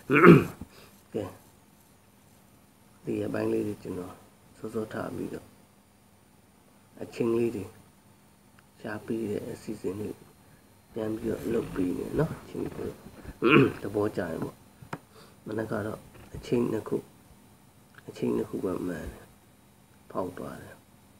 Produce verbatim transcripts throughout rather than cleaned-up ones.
ကဲဒီအပိုင်းလေးတွေကျွန်တော်စောစောထားပြီးတော့အချင်းလေးတွေရှားပြီးတဲ့အစီအစဉ်လေးပြန်ပြီးတော့လုပ်ပြီးနေနော်ချင်းပြီးသဘောကျရင်ပေါ့မနက်ကတော့အချင်းနှစ်ခုအချင်းနှစ်ခုပဲမှန်တယ်ဖောက်သွားတယ်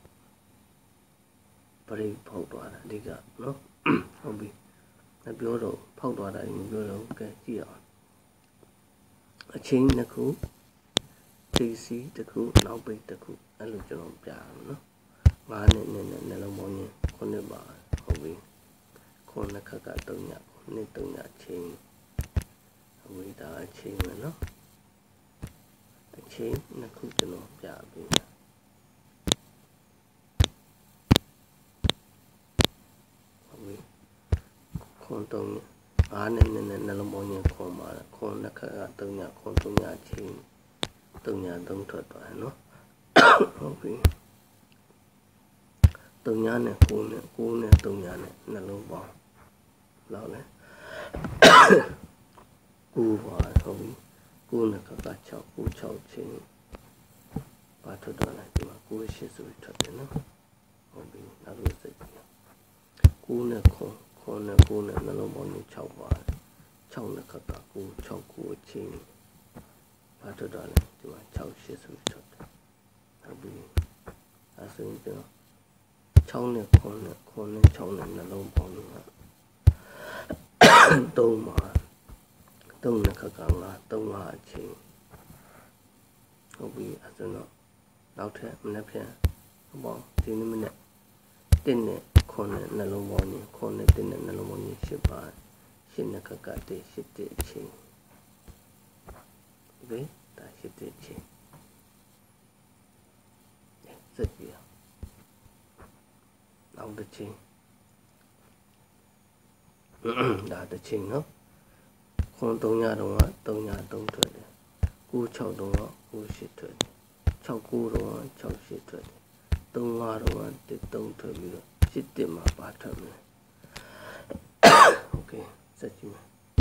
ပရိဖောက်သွားတာအဓိကနော်ဟုတ်ပြီမပြောတော့ဖောက်သွားတာမပြောတော့ကဲကြည့်အောင်အချင်းနှစ်ခုဒီစီတစ်ခုနောက်ပိတ်တစ်ခုအဲ့လိုကျွန်တော်ပြရအောင်နော်ငါးနဲ့နဲ့နဲ့နှလုံးပေါင်းရင်ခုနှစ်ပါဟုတ်ပြီခုနှစ်ခက်ကသုံးညခုနှစ်သုံးညချင်းအဝိဒါအချင်းပဲနော်အချင်းနှစ်ခုကျွန်တော်ပြပေးမယ်ဟုတ်ပြီခုသုံးငါးနဲ့နဲ့နဲ့နှလုံးပေါင်းရင်ခုပါခုနှစ်ခက်ကသုံးညခုသုံးညချင်းသုံးညသုံးထွက်သွားတယ်နော်ဟုတ်ပြီသုံးညနဲ့ကိုးနဲ့ကိုးနဲ့သုံးညနဲ့နှလုံးပေါင်းလောက်လဲကိုးပါဟုတ်ပြီကိုးနဲ့ကက၆ကိုး၆ချင်းပါထွက်သွားလိုက်ဒီမှာကိုးရှစ်ဆိုပြီးထွက်တယ်နော်ဟုတ်ပြီနောက်လို့စိတ်ကိုးနဲ့ခွန်ခွန်နဲ့ကိုးနဲ့နှလုံးပေါင်း၆ပါ၆နဲ့ကကကိုး၆ကိုးချင်းပါထွက်သွားလိုက်ဒီမှာ၆ရှစ်ဆိုပြီးထွက်တယ်ဟုတ်ပြီအဲဆိုရင်ကျွန်တော်၆နဲ့ခွန်နဲ့ခွန်နဲ့၆နဲ့နှလုံးပေါင်းလို့သုံးပါသုံးနဲ့ခက်ကငါသုံးပါအချင်းဟုတ်ပြီအဲဆိုတော့နောက်ထပ်မနေ့ပြန်ပေါ့ဒီနေ့မနေ့တင်းနဲ့ခွန်နဲ့နှလုံးပေါင်းရင်ခွန်နဲ့တင်းနဲ့နှလုံးပေါင်းရင်ရှစ်ပါရှစ်နဲ့ခက်ကတည်းရှစ်တဲ့အချင်းဒီပဲဒါရှစ်တဲ့အချင်းစက်ပြနောက်တစ်ချင်းဒါတစ်ချင်းနော်ခွန်သုံးညတော့ကသုံးညသုံးထွက်တယ်ကိုး၆တော့ကကိုးရှစ်ထွက်တယ်၆ကိုးတော့က၆ရှစ်ထွက်တယ်သုံး၅တော့ကတစ်သုံးထွက်ပြီးတော့ရှစ်တစ်မှာပါထွက်မယ်โอเคစက်ကြည့်မယ်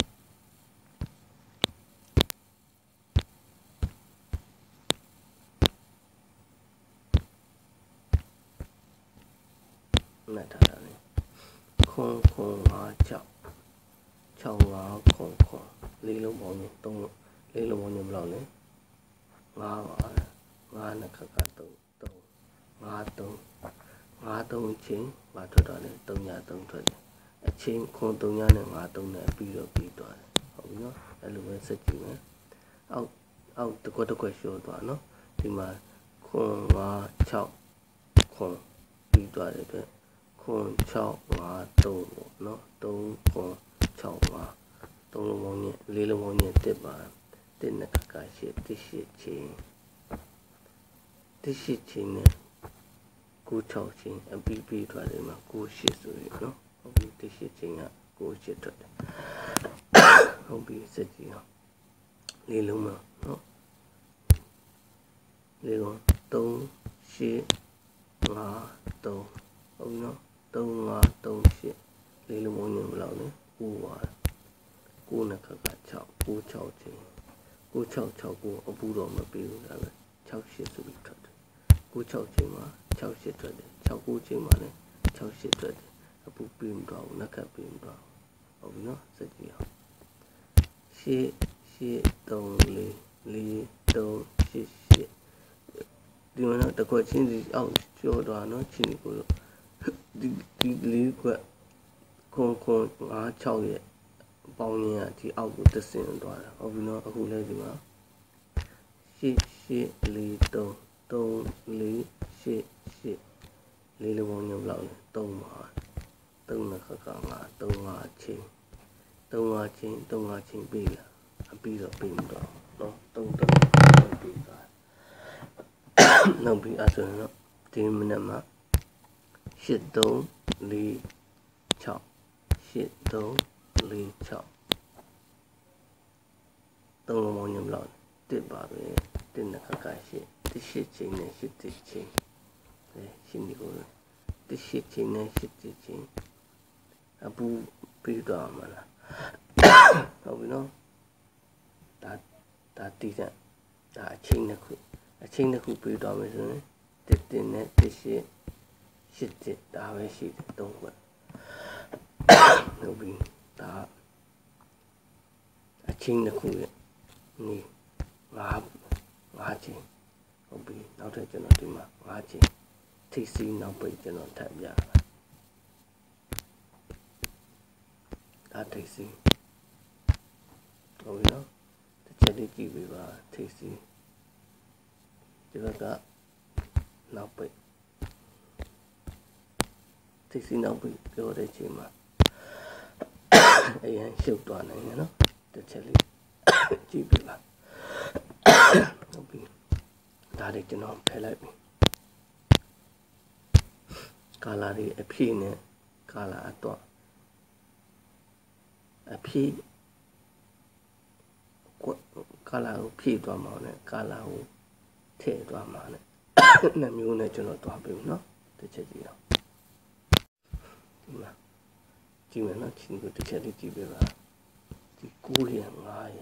မှတ်ထားတာလေခွန်ခွန်၅၆၆၅ခွန်ခွန်လေးလုံးပေါင်းရင်သုံးလေးလုံးပေါင်းရင်ဘယ်လောက်လဲ၅ပါ၅နဲ့ခက်ကသုံးသုံး၅သုံး၅သုံးချင်းပါထွက်သွားတယ်သုံးညသုံးထွက်တယ်အချင်းခွန်သုံးညနဲ့၅သုံးနဲ့ပြီးတော့ပြီးသွားတယ်ဟုတ်ပြီနော်အဲ့လိုပဲစက်ကြည့်မယ်အောက်အောက်တစ်ခွက်တစ်ခွက်ရှော့သွားနော်ဒီမှာခွန်၅၆ခွန်ပြီးသွားတဲ့အတွက်ခွန်၆၅သုံးပေါ့နော်သုံးခွန်၆၅သုံးလုံးပေါင်းနဲ့လေးလုံးပေါင်းနဲ့တစ်ပါတစ်နဲ့ကကရှစ်တစ်ရှစ်ချင်းတစ်ရှစ်ချင်းနဲ့ကိုး၆ချင်းအပြီးပြီးထွက်တယ်မှာကိုးရှစ်ဆိုရနော်ဟုတ်ပြီတစ်ရှစ်ချင်းကကိုးရှစ်ထွက်တယ်ဟုတ်ပြီစက်ကြည့်အောင်လေးလုံးမှာနော်လေးလုံးသုံးရှစ်ငါးသုံးဟုတ်ပြီနော်သုံးငါးသုံးရှစ်လေးလုံးပေါင်းရင်ဘယ်လောက်လဲကိုးပါကိုးနဲ့ခက်က၆ကိုး၆ချင်းကိုး၆၆ကိုအပူတော့မပြီးဘူးဒါပဲ၆ရှစ်ဆိုပြီးထွက်တယ်ကိုး၆ချင်းမှာ၆ရှစ်ထွက်တယ်၆ကိုချင်းမှာလည်း၆ရှစ်ထွက်တယ်အပူပြီးမတော့ဘူးနှက်ခတ်ပြီးမတော့ဟုတ်ပြီနော်စက်ကြည့်အောင်ရှစ်ရှစ်သုံးလေးလေးသုံးရှစ်ရှစ်ဒီမှာတော့တစ်ခွက်ချင်းစီအောက်ကျော်သွားနော်ချင်းကိုဒီဒီလေးခွက်ခွန်ခွန်၅၆ရဲ့ပေါင်းရင်ကဒီအောက်ကိုတဆင်သွားတာဟုတ်ပြီနော်အခုလဲဒီမှာရှစ်ရှစ်လေးသုံးသုံးလေးရှစ်ရှစ်လေးလုံးပေါင်းညဘလောက်လဲသုံးပါသုံးနဲ့ခက်ကငါသုံးပါချင်းသုံးပါချင်းသုံးပါချင်းပြီးလာအပြီးတော့ပြီးမတော့နော်သုံးသုံးပြီးသွားနောက်ပြီးအဆိုရင်တော့ဒီမိနစ်မှာရှစ်သုံးလေး၆ရှစ်သုံးလေး၆သုံးလုံးပေါင်းညဘလောက်တစ်ပါပဲတစ်နဲ့ခက်ကရှစ်တစ်ရှစ်ချင်းနဲ့ရှစ်တစ်ချင်းရှင်းဒီကိုတစ်ရှစ်ချင်းနဲ့ရှစ်တစ်ချင်းအပူပြီးတော့မှာလားဟုတ်ပြီနော်ဒါဒါတည်တဲ့ဒါအချင်းတစ်ခုအချင်းတစ်ခုပြီးတော့မယ်ဆိုရင်တစ်တင်နဲ့တစ်ရှစ်ရှစ်တစ်ဒါပဲရှိတယ်သုံးခွက်ဟုတ်ပြီဒါအချင်းတစ်ခုရဲ့နီငါးငါးချင်းဟုတ်ပြီနောက်ထပ်ကျွန်တော်ဒီမှာငါးချင်းထိပ်စီးနောက်ပိတ်ကျွန်တော်ထပ်ပြဒါထိပ်စီးဟုတ်ပြီနော်တစ်ချက်လေးကြည့်ပေးပါထိပ်စီးဒီဘက်ကနောက်ပိတ်ထိပ်စီးနောက်ပိတ်ပြောတဲ့ချိန်မှာအရင်ရှုပ်သွားနိုင်တယ်နော်တစ်ချက်လေးကြည့်ပေးပါဟုတ်ပြီဒါလေးကျွန်တော်ဖယ်လိုက်ပြီကာလာလေးအဖြည့်နဲ့ကာလာအတော့အဖြည့်ကာလာကိုဖြည့်သွားမှာနဲ့ကာလာကိုထည့်သွားမှာနဲ့နှစ်မျိုးနဲ့ကျွန်တော်တွားပြီနော်တစ်ချက်ကြည့်အောင်ဒီမှာကြည့်မယ်နော်ချင်းကိုတစ်ချက်လေးကြည့်ပေးပါဒီကိုးရငါးရ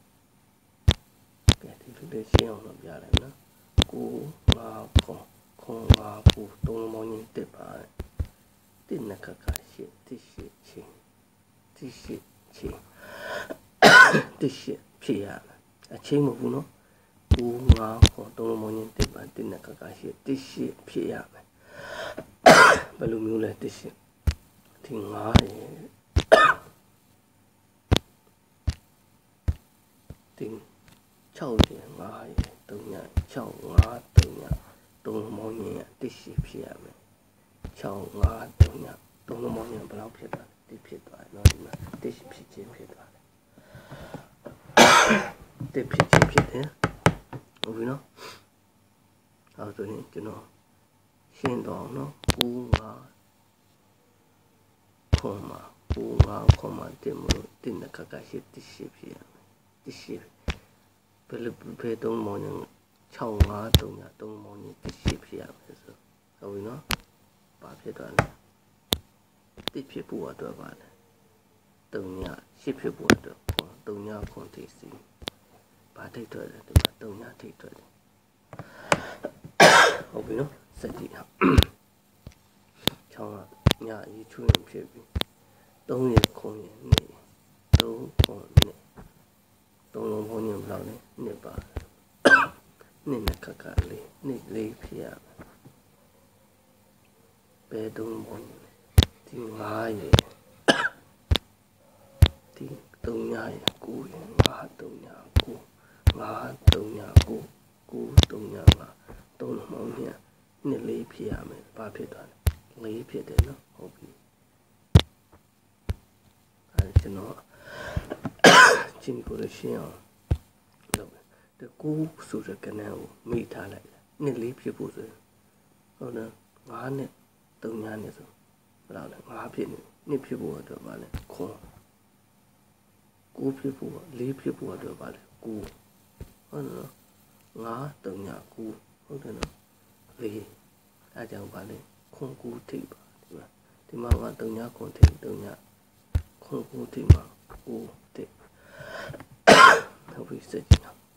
ကဲဒီလိုလေးရှင်းအောင်လုပ်ပြလိုက်နော်ကိုးငါးခွန်ခွန်ငါးကိုသုံးမောင်းကြီးတက်ပါတစ်နှစ်ခါခါရှစ်တစ်ရှစ်ချင်းတစ်ရှစ်ချင်းတစ်ရှစ်ဖြည့်ရမယ်အချင်းမဟုတ်ဘူးနော်ကိုးငါးခွန်သုံးမောင်းကြီးတက်ပါတစ်နှစ်ခါခါရှစ်တစ်ရှစ်ဖြည့်ရမယ်ဘယ်လိုမျိုးလဲတစ်ရှစ်ဒီငါးရဒီ၆ရငါးရသုံးည၆ငါးသုံးညသုံးမောင်းကြီးတစ်ရှစ်ဖြည့်ရမယ်၆ငါးသုံးညသုံးမောင်းကြီးဘယ်လောက်ဖြစ်သွားလဲဒီဖြစ်သွားတယ်နော်ဒီမှာတစ်ရှစ်ဖြစ်ချင်းဖြစ်သွားတယ်တစ်ဖြစ်ချင်းဖြစ်တယ်ဟုတ်ပြီနော်အဲဆိုရင်ကျွန်တော်ရှင်းတော့နော်ကိုးငါးခွန်မှာကိုးငါးခွန်မှာတင်မလို့တင်တဲ့ခါကရှိတစ်ရှစ်ဖြစ်ရမယ်တစ်ရှစ်ဘယ်လိုဘယ်သုံးမောင်းကြီး၆ငါးသုံးညသုံးမောင်းကြီးတစ်ရှစ်ဖြစ်ရမယ်ဆိုဟုတ်ပြီနော်ဘာဖြစ်သွားလဲတစ်ဖြစ်ဖို့အတွက်ပါလဲသုံးညရှစ်ဖြစ်ဖို့အတွက်ခွန်သုံးညခွန်ထိပ်စီဘာထိပ်ထွက်လဲဒီမှာသုံးညထိပ်ထွက်တယ်ဟုတ်ပြီနော်စက်ကြည့်အောင်၆ညရေချွေးဖြစ်ပြီသုံးရခွန်ရနေသုံးခွန်နေသုံးလုံးဘုံညဘယ်လောက်လဲနှစ်ပါနှစ်နဲ့ခက်ခါလေးနှစ်လေးဖြစ်ရမယ်ဘယ်သုံးဘုံဒီငါးရဒီသုံးညရကိုးရငါးသုံးညကိုငါးသုံးညကိုကိုးသုံးညငါးသုံးလုံးဘုံညနှစ်လေးဖြစ်ရမယ်ဘာဖြစ်သွားလဲလေးဖြစ်တယ်နော်ဟုတ်ပြီအဲကျွန်တော်ချင်းကိုရှင်းအောင်လုပ်မယ်တကူဆိုတဲ့ကဏ္ဍကိုမိထားလိုက်နှစ်လေးဖြစ်ဖို့ဆိုရင်ဟုတ်လားငါးနဲ့သုံးညနဲ့ဆိုဘယ်လောက်လဲငါးဖြစ်နေနှစ်ဖြစ်ဖို့အတွက်ပါလဲခွန်ကိုးဖြစ်ဖို့လေးဖြစ်ဖို့အတွက်ပါလဲကိုးဟုတ်နော်ငါးသုံးညကိုးဟုတ်တယ်နော်လေးအဲကြောင့်ပါလဲခွန်ကိုးထိပ်ပါဒီမှာဒီမှာကသုံးညခွန်ထိပ်သုံးညခွန်ကိုးထိပ်မှာကိုးထိပ်ဟုတ်ပြီစက်ကြည့်နော်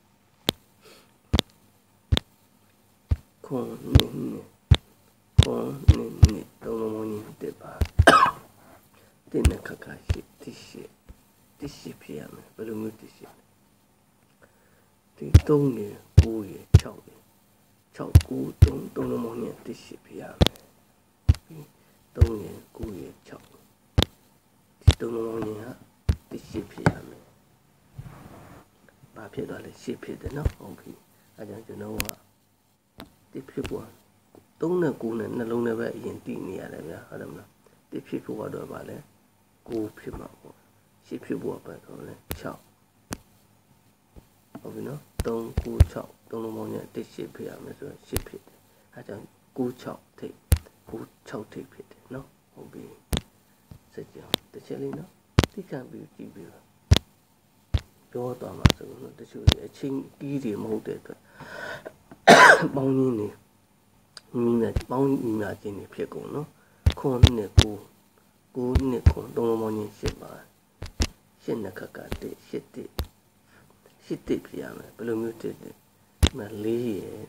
ခွန်နေနေခွန်နေနေသုံးလုံးမင်းတက်ပါတင်းနဲ့ခါခါရှိတိရှိတိရှိပြရမယ်ဘယ်လိုမျိုးတိရှိဒီသုံးနေကိုးရ၆ရ၆ကိုးသုံးသုံးလုံးမင်းတိရှိပြရမယ်သုံးရကိုးရ၆ဒီသုံးလုံးမင်းဟာတိရှိပြရမယ်ဘာဖြစ်သွားလဲရှစ်ဖြစ်တယ်နော်ဟုတ်ပြီအဲကြောင့်ကျွန်တော်ကတိဖြစ်ဖို့သုံးနဲ့ကိုးနဲ့နှလုံးနဲ့ပဲအရင်တည်နေရတယ်ဗျာဟုတ်တယ်မလားတိဖြစ်ဖို့တော့ဗာလဲကိုးဖြစ်မှာပေါ့ရှစ်ဖြစ်ဖို့ပဲတော့လဲ၆ဟုတ်ပြီနော်သုံးကိုး၆သုံးလုံးပေါင်းနဲ့တစ်ရှစ်ဖြစ်ရမယ်ဆိုတော့ရှစ်ဖြစ်တယ်အဲကြောင့်ကိုး၆ထိပ်ကိုး၆ထိပ်ဖြစ်တယ်နော်ဟုတ်ပြီစက်ကြောင်တစ်ချက်လေးနော်သိခံပြီးကြည့်ပြီးပြောသွားမှာဆိုတော့တချို့အချင်းကြီးတွေမဟုတ်တဲ့အတွက်ပေါင်းရင်းနေမိနဲ့ပေါင်းညီမချင်းတွေဖြစ်ကုန်နော်ခွန်နဲ့ကိုကိုနဲ့ခွန်သုံးလုံးပေါင်းရင်းရှစ်ပါရှစ်နှစ်ခါကတည်းရှစ်တည်း shit tip ဖြစ်ရမယ်ဘယ်လိုမျိုးတစ်တစ်ဒီမှာ၄ရယ်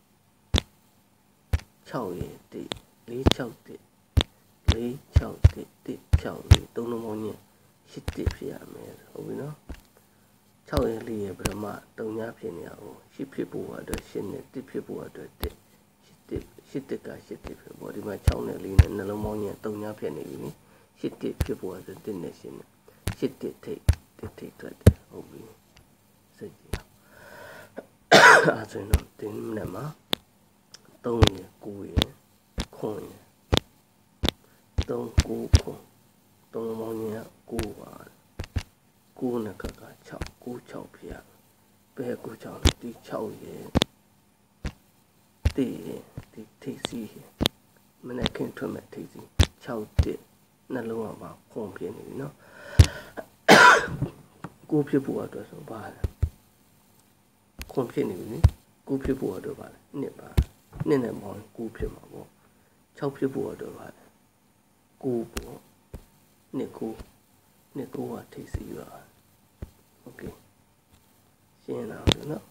၆ရယ်တစ်၄၆တစ်၄၆တစ်တစ်၆လေးသုံးလုံးပေါင်းရင်shit tip ဖြစ်ရမယ်ဟုတ်ပြီနော်၆ရယ်၄ရယ်ပထမ၃ညဖြစ်နေအောင်shitဖြစ်ဖို့အတွက်ရှင်းနဲ့တစ်ဖြစ်ဖို့အတွက်တစ်shit tip shit tip က shit tip ဖြစ်ပေါ့ဒီမှာ၆နဲ့၄နဲ့နှလုံးပေါင်းရင်၃ညဖြစ်နေပြီနိshit tip ဖြစ်ဖို့အတွက်တစ်နဲ့ရှင်းနဲ့shit tip ထိတ်တစ်ထိတ်ထွက်တယ်ဟုတ်ပြီစိတ်ကြီးအဲ့ဆိုတော့ဒီနေ့မှာ၃ရယ်၉ရယ်ခွန်ရယ်၃၉ခွန်သုံးလုံးပေါင်းရင်၉ပါ၉နဲ့ကက၆၉၆ဖြစ်ရဘယ်၉၆လဲဒီ၆ရယ်တိရယ်ဒီထိပ်စီးမနေ့ခင်ထွက်မဲ့ထိပ်စီး၆တစ်နှလုံးကပါခွန်ဖြစ်နေပြီနော်၉ဖြစ်ဖို့အတွက်ဆိုပါလဲခွန်ဖြစ်နေပြီနိ၉ဖြစ်ဖို့အတွက်ပါလဲနှစ်ပါနှစ်နဲ့ပေါင်း၉ဖြစ်မှာပေါ့၆ဖြစ်ဖို့အတွက်ပါလဲ၉ပေါ့နှစ်၉နှစ်၉ကထိပ်စီးပါโอเคရှင်းလာပြီနော်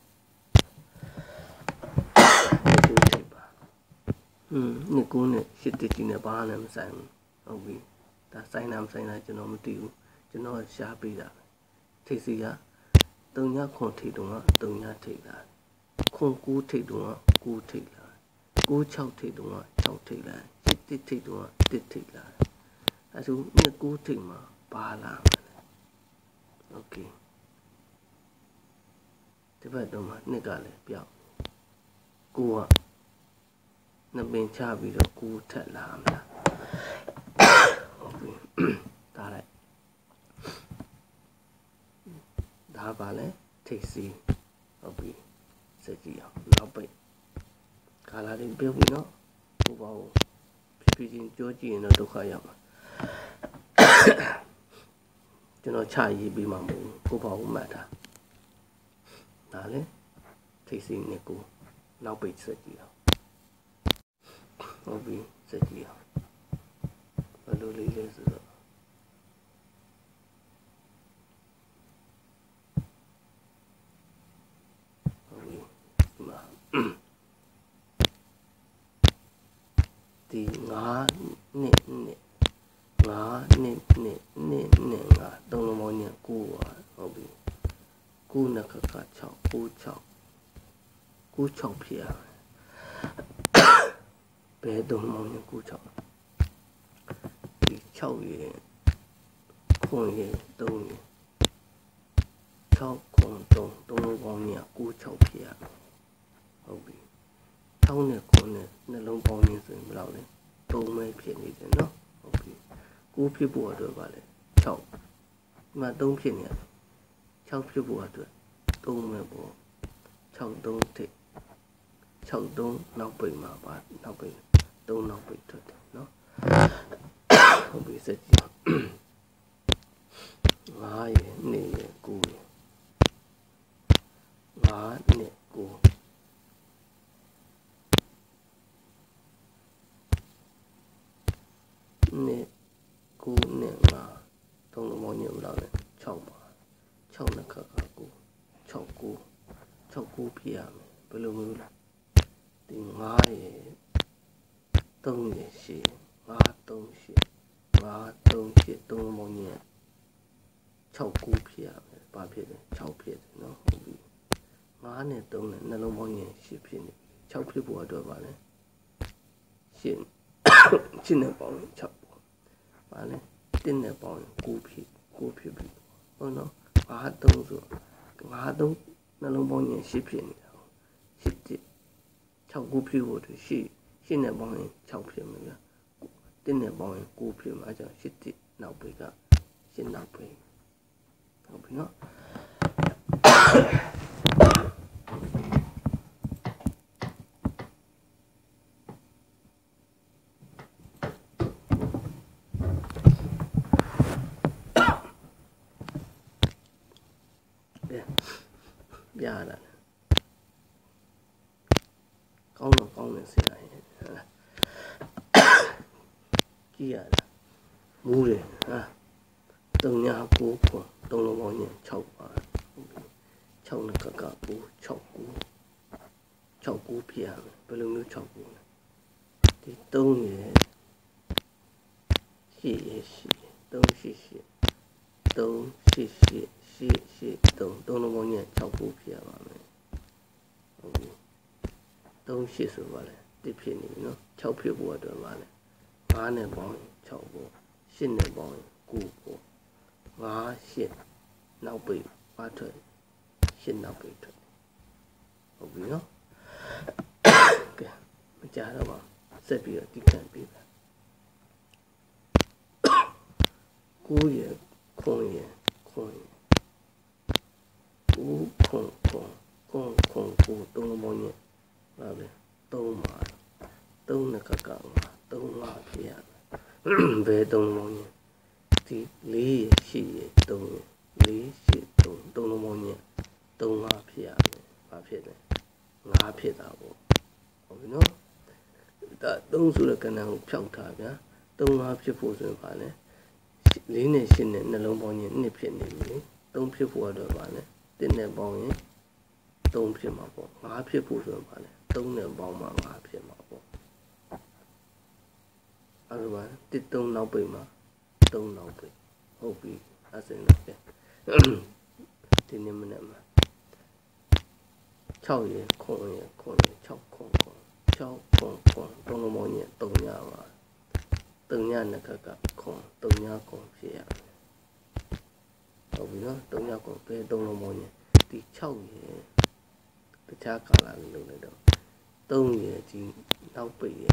ဒီထိပ်ပါဟွန်းနှစ်၉နဲ့ရှစ်တစ်ကြီးနဲ့ဘာနဲ့မဆိုင်ဘူးဟုတ်ပြီဒါဆိုင်တာမဆိုင်တာကျွန်တော်မသိဘူးကျွန်တော်ရှားပေးတာထိပ်စီက၃ညခွန်ထိပ်တုံးက၃ညထိပ်လာခွန်၉ထိပ်တုံးက၉ထိပ်လာ၉၆ထိပ်တုံးက၆ထိပ်လာရှစ်တစ်ထိပ်တုံးကတစ်ထိပ်လာအဲဆိုနှစ်၉ထိပ်မှာပါလာโอเคဒီဘက်တော့မှနှစ်ကလည်းပြောက်ကိုကနှစ်ပင်ချပြီးတော့ကိုထက်လာမလားဟုတ်ပြီဒါလိုက်ဒါပါလဲထိတ်စီဟုတ်ပြီစကြည့်အောင်နောက်ပိတ်ခါလာလေးပြုတ်ပြီနော်ဟိုပါဦးဖြည်းဖြည်းချင်းကြောကြည့်ရင်တော့ဒုက္ခရောက်မှာကျွန်တော်ချရေးပြီးမှမဟုတ်ဘူးကိုပါဦးမှတ်တာဒါလေထိတ်စီနဲ့ကိုနောက်ပိတ်စကြည့်အောင်ဟုတ်ပြီစကြည့်အောင်ဘယ်လိုလေးလဲဆိုတော့ဟုတ်ပြီဒီမှာဒီငါးနှစ်နှစ်ငါးနှစ်နှစ်နှစ်နှစ်ငါသုံးလုံးပေါင်းရင်၉ပါဟုတ်ပြီ၉နဲ့ကက၆၉၆၉၆ဖြစ်ရမယ်ဘယ်သုံးလုံးပေါင်းရင်၉၆ဒီ၆ရယ်ခွန်ရယ်၃ရယ်၆ခွန်၃သုံးလုံးပေါင်းရင်၉၆ဖြစ်ရမယ်ဟုတ်ပြီ၆နဲ့ခွန်နဲ့နှလုံးပေါင်းရင်ဆိုရင်ဘယ်လောက်လဲ၃ပဲဖြစ်နေတယ်နော်ဟုတ်ပြီ၉ဖြစ်ဖို့အတွက်ပါလေ၆ဒီမှာ၃ဖြစ်နေရတယ်၆ဖြစ်ဖို့အတွက်၃ပဲပေါ့၆၃ထိပ်၆၃နောက်ပိတ်မှာပါနောက်ပိတ်၃နောက်ပိတ်ထွက်တယ်နော်ဟုတ်ပြီစက်ကြည့်ငါးရယ်နှစ်ရယ်၉ရယ်ငါးနှစ်၉နှစ်၉နဲ့ငါသုံးလုံးပေါင်းညမလောက်လဲ၆ပါ၆နဲ့ခါခါ၉၆၉၆၉ဖြစ်ရမယ်ဘယ်လိုမျိုးလဲဒီငါးရယ်၃ရယ်၈ငါး၃၈ငါး၃၈သုံးလုံးပေါင်းည၆၉ဖြစ်ရမယ်ဘာဖြစ်လဲ၆ဖြစ်တယ်နော်ဟုတ်ပြီငါးနဲ့၃နဲ့နှလုံးပေါင်းည၈ဖြစ်နေ၆ဖြစ်ဖို့အတွက်ပါလဲ၈၈နဲ့ပေါင်း၆ပါလဲတစ်နဲ့ပေါင်း၉ဖြစ်၉ဖြစ်ပြီဟုတ်နော်ငါး၃ဆိုငါး၃နှလုံးပေါင်းရင်၈ဖြစ်နေတာ၈တစ်၆၉ဖြစ်ဖို့အတွက်၈၈နဲ့ပေါင်းရင်၆ဖြစ်မှာဗျာတစ်နဲ့ပေါင်းရင်၉ဖြစ်မှာကြောင့်၈တစ်နောက်ပိတ်က၈နောက်ပိတ်ဟုတ်ပြီနော်ပြရတာကောင်းတော့ကောင်းတယ်ဆရာရဲ့ဟုတ်လားကြည့်ရတာမူးတယ်ဟာ၃ည၉ခွန်သုံးလုံးပေါင်းရင်၆ပါ၆၆နှစ်ကကကို၆ကူ၆ကူဖြစ်ရမယ်ဘယ်လိုမျိုး၆ကူလဲဒီ၃ရဲ့ရှစ်ရဲ့ရှစ်၃ရှစ်ရှစ်၃ရှစ်ရှစ်ရှစ်ရှစ်၃သုံးလုံးပေါင်းရဲ့၆ကူဖြစ်ရပါမယ်ဟုတ်ပြီ၃ရှစ်ဆိုပါလေတစ်ဖြစ်နေပြီနော်၆ဖြစ်ဖို့အတွက်ပါလေ၅နဲ့ပေါင်းရင်၆ပေါ့ရှစ်နဲ့ပေါင်းရင်၉ပေါ့၅ရှစ်နောက်ပိတ်ပါထွက်ရှစ်နောက်ပိတ်ထွက်ဟုတ်ပြီနော်ကဲမကြတော့ပါဆက်ပြီးတော့တိကျပေးပါကိုရခွန်ရခွန်ကိုခွန်ခွန်ခွန်ခွန်ကိုသုံးလုံးပေါင်းရဲ့ပါပဲသုံးပါသုံးနှစ်ကကငါသုံးငါဖြစ်ရမယ်ဘယ်သုံးလုံးပေါင်းရဲ့ဒီလေးရရှိရသုံးရလေးရှိသုံးသုံးလုံးပေါင်းရဲ့သုံးငါဖြစ်ရမယ်ဘာဖြစ်လဲငါဖြစ်တာပေါ့ဟုတ်ပြီနော်ဒါသုံးဆိုတဲ့ကဏ္ဍကိုဖြောက်ထားဗျာသုံးငါဖြစ်ဖို့ဆိုရင်ပါလေလေးနဲ့ရှစ်နဲ့နှလုံးပေါင်းရင်နှစ်ဖြစ်နေပြီလေသုံးဖြစ်ဖို့အတွက်ပါလေတစ်နဲ့ပေါင်းရင်သုံးဖြစ်မှာပေါ့ငါဖြစ်ဖို့ဆိုရင်ပါလေသုံးနဲ့ပေါင်းမှငါဖြစ်မှာပေါ့အဲ့ဒါပါတစ်သုံးနောက်ပိတ်မှာသုံးနောက်ပိတ်ဟုတ်ပြီအဲ့ဒါတော့ကဲဒီနေ့မနေ့မှာ၆ရယ်ခွန်ရယ်ခွန်ရယ်၆ခွန်ခွန်၆ခွန်ခွန်သုံးလုံးပေါင်းရင်သုံးရပါသုံးညနှစ်ခက်ကခွန်သုံးညခွန်ဖြစ်ရတယ်ဟုတ်ပြီနော်သုံးညခွန်ပဲသုံးလုံးပေါင်းရင်ဒီ၆ရယ်တခြားကာလလေးလုပ်လိုက်တော့သုံးရယ်ဒီနောက်ပိတ်ရယ်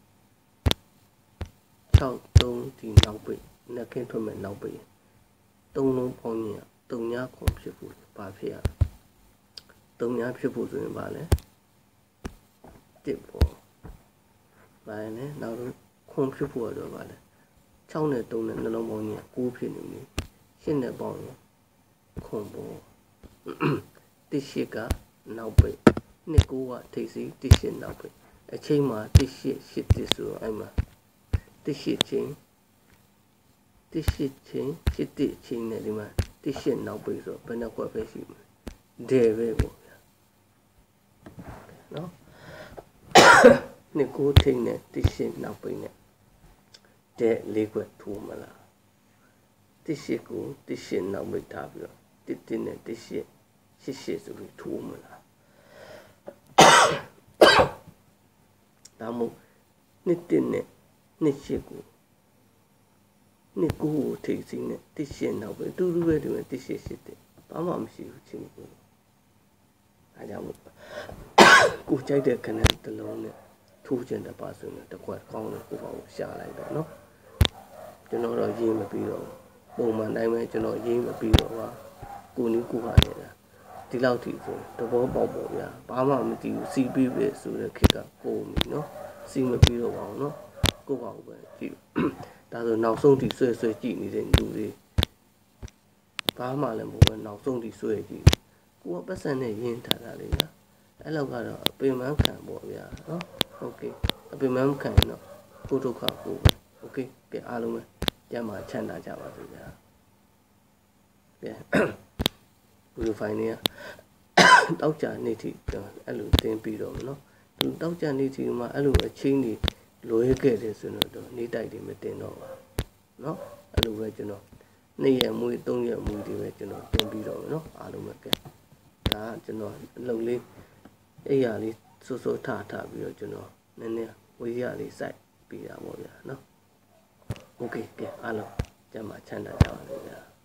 ၆သုံးဒီနောက်ပိတ်နှစ်ခင်းထွက်မဲ့နောက်ပိတ်သုံးလုံးပေါင်းရင်သုံးညခွန်ဖြစ်ဖို့ဘာဖြစ်ရသုံးညဖြစ်ဖို့ဆိုရင်ဘာလဲတစ်ပေါ့ဘာလဲနောက်တော့ခွန်ဖြစ်ဖို့တော့ပါလေ၆နဲ့၃နဲ့နှလုံးပေါင်းကြီး၉ဖြစ်နေပြီရှစ်နဲ့ပေါင်းရင်ခွန်ပေါ်တစ်ရှစ်ကနောက်ပိတ်နှစ်၉ကထိပ်စီးတစ်ရှစ်နောက်ပိတ်အချိန်မှာတစ်ရှစ်ရှစ်တစ်ဆိုအဲ့မှာတစ်ရှစ်ချင်းတစ်ရှစ်ချင်းရှစ်တစ်ချင်းနဲ့ဒီမှာတစ်ရှစ်နောက်ပိတ်ဆိုဘယ်နှခွက်ပဲရှိမလဲဒေပဲပေါ့ဗျာနော်နှစ်၉ထိပ်နဲ့တစ်ရှစ်နောက်ပိတ်နဲ့တဲ့လေးခွက်ထိုးမလားတစ်ရှစ်ကိုတစ်ရှစ်နောက်ပိတ်ထားပြီးတော့တစ်တစ်နဲ့တစ်ရှစ်ရှစ်ရှစ်ဆိုပြီးထိုးမလားဒါမို့နှစ်တစ်နဲ့နှစ်ရှစ်ကိုနှစ်ကိုကိုထိပ်စီးနဲ့တစ်ရှစ်နောက်ပိတ်တူတူပဲဒီမှာတစ်ရှစ်ရှစ်တဲ့ဘာမှမရှိဘူးချင်းကိုအဲကြောင့်မို့ကိုကြိုက်တဲ့ခဏတစ်လုံးနဲ့ထိုးချင်တဲ့ပါဆိုရင်တစ်ခွက်ကောင်းလို့ကိုပါကိုရှာလိုက်တော့နော်ကျွန်တော်တော့ရေးမပြီးတော့ပုံမှန်တိုင်းပဲကျွန်တော်ရေးမပြီးတော့ပါကိုနီးကိုပါနေတာဒီလောက်ထိဆိုသဘောပေါက်ပေါ့ဗျာဘာမှမသိဘူးစီးပြီးပဲဆိုတဲ့ခေတ်ကကိုမီနော်စီးမပြီးတော့ပါဘူးနော်ကိုပါကိုပဲကြည့်ဒါဆိုနောက်ဆုံးထိဆွဲဆွဲကြည့်နေတဲ့လူတွေဘာမှလည်းမဟုတ်ဘူးနောက်ဆုံးထိဆွဲကြည့်ကိုကပတ်စံနဲ့ရင်းထားတာလေနော်အဲ့လောက်ကတော့အပင်မခံပေါ့ဗျာနော်โอเคအပင်မခံတော့ကိုဒုက္ခကိုပဲโอเคကဲအားလုံးပဲကျမ်းမှာချမ်းသာကြပါစေဗျာကဲဘူလိုဖိုင်နေတောက်ကြနေထိအဲ့လိုတင်းပြီးတော့မနော်သူတောက်ကြနေထိမှာအဲ့လိုအချင်းကြီးလွဲခဲ့တယ်ဆိုတော့နေတိုက်တွေမတင်တော့ပါနော်အဲ့လိုပဲကျွန်တော်နေ့ရက်မွေးသုံးရက်မွေးတွေပဲကျွန်တော်တင်ပြီးတော့နော်အားလုံးပဲကဲဒါကကျွန်တော်အလုပ်လေးအဲ့ရလေးစိုးစိုးထထပြီးတော့ကျွန်တော်နည်းနည်းဝေးရလေးစိုက်ပြီးတာပေါ့ဗျာနော်โอเคကဲအားလုံးကျမ်းမှာချမ်းသာကြပါစေဗျာ